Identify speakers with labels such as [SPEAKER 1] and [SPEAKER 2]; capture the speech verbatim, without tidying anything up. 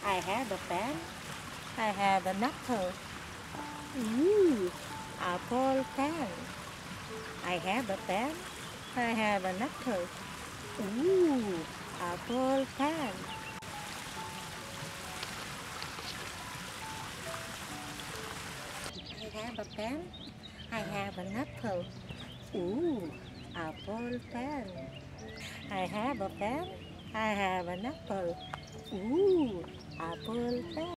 [SPEAKER 1] I have a pen. I have an apple. Ooh, apple pen. I have a pen. I have an apple. Ooh, apple pen. I have a pen. I have an apple. Ooh, apple pen. I have a pen. I have an apple. Ooh, apple pen.